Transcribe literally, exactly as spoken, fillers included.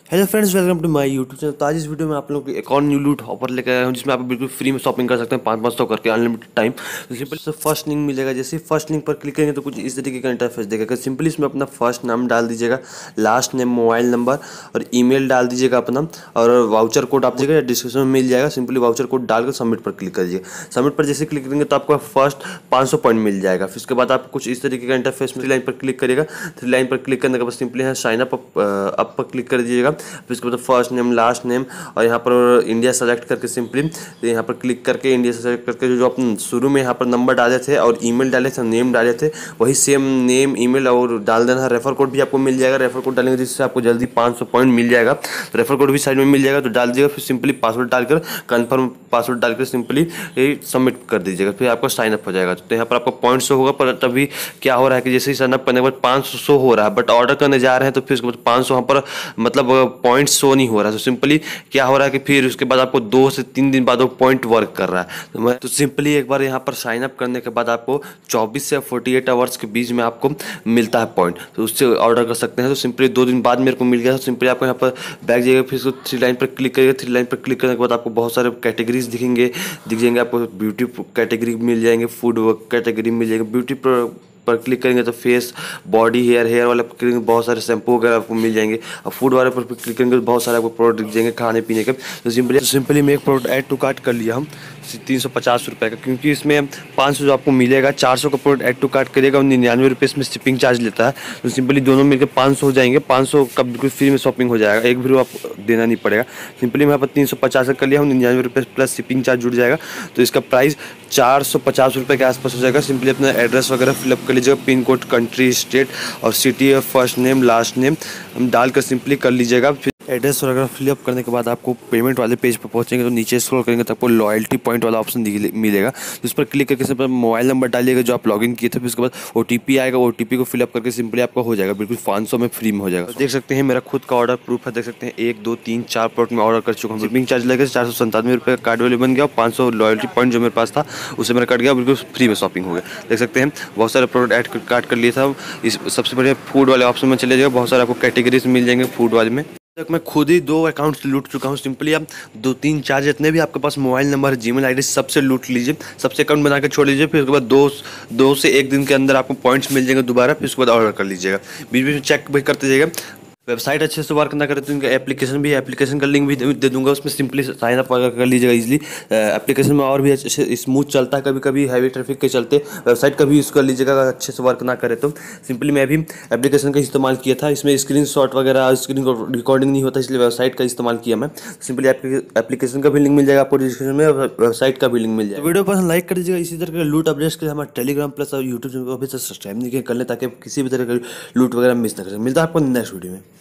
Hello friends, welcome to my YouTube channel. तो आज इस वीडियो में आप लोगों को एक और न्यू लूट ऑफर लेकर आया हूँ जिसमें आप बिल्कुल फ्री में शॉपिंग कर सकते हैं पाँच पाँच सौ करके अनलिमिटेड टाइम। तो सिंपल से फर्स्ट लिंक मिलेगा। जैसे ही फर्स्ट लिंक पर क्लिक करेंगे तो कुछ इस तरीके का इंटरफेस देगा। सिंपली इसमें अपना फर्स्ट नाम डाल दीजिएगा, लास्ट नेम, मोबाइल नंबर और ईमेल डाल दीजिएगा अपना, और वाउचर कोड आप दीजिएगा, डिस्क्रिप्शन में मिल जाएगा। सिंपली वाउचर कोड डालकर सबमिट पर क्लिक करिए। सबमिट पर जैसे क्लिक करेंगे तो आपको फर्स्ट पाँच सौ पॉइंट मिल जाएगा। फिर उसके बाद आप कुछ इस तरीके का इंटरफेस थ्री लाइन पर क्लिक करिएगा। थ्री लाइन पर क्लिक करने के बाद सिंपली यहाँ साइन अप अप पर क्लिक कर दीजिएगा। फिर उसके बाद फर्स्ट नेम, लास्ट नेम और यहाँ पर इंडिया सेलेक्ट करके सिंपली यहाँ पर क्लिक करके इंडिया सेलेक्ट करके जो जो अपन शुरू में यहाँ पर नंबर डाले थे और ईमेल डाले थे, नेम डाले थे, वही सेम नेम, ईमेल और डाल देना है। रेफर कोड भी आपको मिल जाएगा। रेफर कोड डालेंगे जिससे आपको जल्दी पाँच सौ पॉइंट मिल जाएगा। तो रेफर कोड भी साइड में मिल जाएगा, तो डाल दीजिएगा। फिर सिंपली पासवर्ड डालकर कन्फर्म पासवर्ड डालकर सिंपली सबमिट कर दीजिएगा। फिर आपका साइन अप हो जाएगा। तो यहाँ पर आपको पॉइंट शो होगा। पर तभी क्या हो रहा है कि जैसे ही साइन अप करने के बाद पाँच सौ शो हो रहा है, बट ऑर्डर करने जा रहे हैं तो फिर उसके बाद पाँच सौ वहाँ पर मतलब पॉइंट शो नहीं हो रहा है। तो सिंपली क्या हो रहा है कि फिर उसके बाद आपको दो से तीन दिन बाद वो पॉइंट वर्क कर रहा है। तो मैं तो सिंपली एक बार यहाँ पर साइन अप करने के बाद आपको चौबीस से अड़तालीस आवर्स के बीच में आपको मिलता है पॉइंट, तो उससे ऑर्डर कर सकते हैं। तो सिंपली दो दिन बाद मेरे को मिल गया। तो सिंपली आपको यहाँ पर बैक जाइएगा, फिर उसको थ्री लाइन पर क्लिक करिएगा। थ्री लाइन पर क्लिक करने के बाद आपको बहुत सारे कैटेगरीज दिखेंगे दिख जाएंगे आपको। ब्यूटी कैटेगरी मिल जाएंगे, फूड कैटेगरी मिल जाएंगे। ब्यूटी पर क्लिक करेंगे तो फेस, बॉडी, हेयर हेयर वाले पर क्लिक बहुत सारे शैम्पू वगैरह आपको मिल जाएंगे। और फूड वाले पर क्लिक करेंगे तो बहुत सारे आपको प्रोडक्ट दिख जाएंगे खाने पीने के। तो सिंपली सिंपली मैं एक प्रोडक्ट ऐड टू कार्ट कर लिया हम तीन सौ पचास रुपये का, क्योंकि इसमें पाँच सौ जो आपको मिलेगा, चार सौ का प्रोडक्ट ऐड टू कार्ट करेगा और निन्यानवे रुपये इसमें शिपिंग चार्ज लेता है। तो सिंपली दोनों मिलकर पाँच सौ हो जाएंगे। पाँच सौ का बिल्कुल फ्री में शॉपिंग हो जाएगा, एक भी आप देना नहीं पड़ेगा। सिंपली मैं यहाँ पर तीन सौ पचास का कर लिया हूँ, निन्यानवे रुपये प्लस शिपिंग चार्ज जुड़ जाएगा। तो इसका प्राइस चार सौ पचास रुपये के आसपास हो जाएगा। सिंपली अपना एड्रेस वगैरह फिलअप कर लीजिएगा, पिन कोड, कंट्री, स्टेट और city, first name, last name हम डालकर सिंपली कर लीजिएगा। फिर एड्रेस वगैरह फिलअप करने के बाद आपको पेमेंट वाले पेज पर पहुंचेंगे तो नीचे स्क्रॉल करेंगे तो आपको लॉयल्टी पॉइंट वाला ऑप्शन मिलेगा। तो उस पर क्लिक करके सिंपल मोबाइल नंबर डालिएगा जो आप लॉगिन किए थे। फिर उसके बाद ओटीपी आएगा, ओटीपी को फिलअप करके सिंपली आपका हो जाएगा, बिल्कुल पाँच सौ में फ्री में हो जाएगा। तो देख सकते हैं मेरा खुद का ऑर्डर प्रूफ है। देख सकते हैं एक दो तीन चार प्रोडक्ट में ऑर्डर कर चुका हूँ। शिपिंग चार्ज लगेगा चार सौ संतानवे रुपये का कार्ड वाले बन गया और पाँच सौ लॉयल्टी पॉइंट जो मेरे पास था उससे मेरा कट गया, बिल्कुल फ्री में शॉपिंग हो गया। देख सकते हैं बहुत सारे प्रोडक्ट ऐड कार्ड कर लिया था। इस सबसे बढ़िया फूड वाले ऑप्शन में चले जाएगा, बहुत सारे आपको कैटेगरीज मिल जाएंगे फूड वाले में। तक मैं खुद ही दो अकाउंट्स लूट चुका हूँ। सिंपली आप दो तीन चार जितने भी आपके पास मोबाइल नंबर, जीमेल आईडी, सबसे लूट लीजिए, सबसे अकाउंट बना के छोड़ लीजिए। फिर उसके बाद दो दो से एक दिन के अंदर आपको पॉइंट्स मिल जाएंगे दोबारा। फिर उसके बाद ऑर्डर कर लीजिएगा, बीच बीच में चेक भी करते जाइएगा। वेबसाइट अच्छे से वर्क ना करे तो इनका एप्लीकेशन भी है, एप्लीकेशन का लिंक भी दे दूंगा, उसमें सिंपली साइन अप कर लीजिएगा इजीली। एप्लीकेशन में और भी अच्छे से स्मूथ चलता है, कभी कभी हैवी ट्रैफिक के चलते वेबसाइट का भी यूज़ कर लीजिएगा अगर अच्छे से वर्क ना करे तो। सिंपली मैं भी एप्लीकेशन का इस्तेमाल किया था, इसमें स्क्रीन शॉट वगैरह स्क्रीन रिकॉर्डिंग नहीं होता, इसलिए वेबसाइट का इस्तेमाल किया मैं। सिंपली एप्लीकेशन का भी लिंक मिल जाएगा आपको डिस्क्रिप्शन में, वेबसाइट का भी लिंक मिल जाएगा। वीडियो पर लाइक कर दीजिएगा। इसी तरह के लूट अपडेट्स के लिए हमारे टेलीग्राम प्लस और यूट्यूब चैनल को अभी से सब्सक्राइब नहीं कर लें ताकि किसी भी तरह का लूट वगैरह मिस ना करें। मिलता है आपको नेक्स्ट वीडियो में।